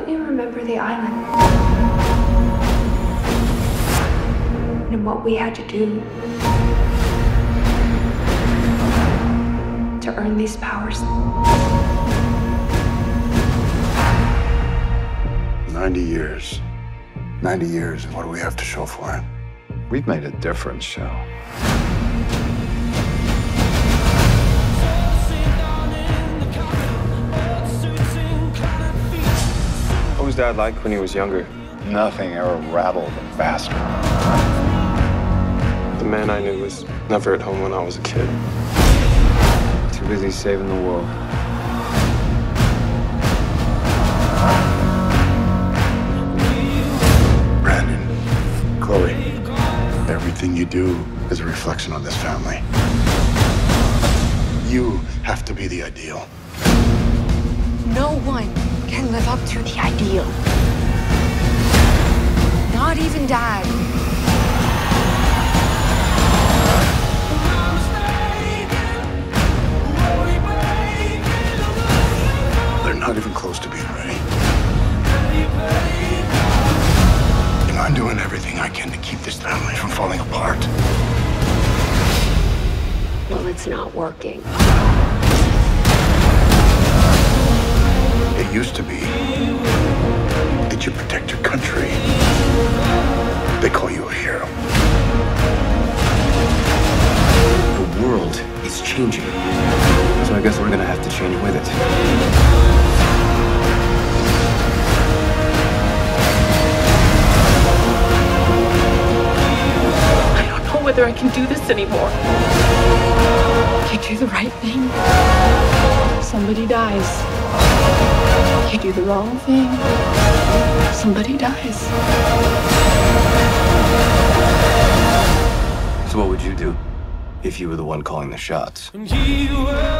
Don't you remember the island? And what we had to do to earn these powers? 90 years. 90 years, and what do we have to show for it? We've made a difference, Shell. What was Dad like when he was younger? Nothing ever rattled him faster. The man I knew was never at home when I was a kid. Too busy saving the world. Brandon, Chloe, everything you do is a reflection on this family. You have to be the ideal. No one can live up to the ideal. Not even Dad. They're not even close to being ready. And I'm doing everything I can to keep this family from falling apart. Well, it's not working. It used to be that you protect your country. They call you a hero. The world is changing. So I guess we're gonna have to change with it. I don't know whether I can do this anymore. You do the right thing, somebody dies. You do the wrong thing, somebody dies. So what would you do if you were the one calling the shots? And you were